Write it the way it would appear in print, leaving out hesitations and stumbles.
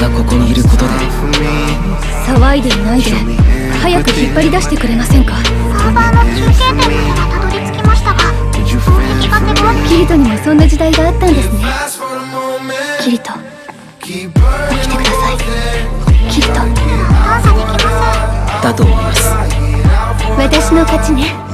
だここにいることで。 騒いでいないで早く引っ張り出してくれませんか。 サーバーの中継点まではたどり着きましたが、攻撃が手強く。 キリトにもそんな時代があったんですね。キリト、起きてください。キリト、 探査できません。 だと思います。 私の勝ちね。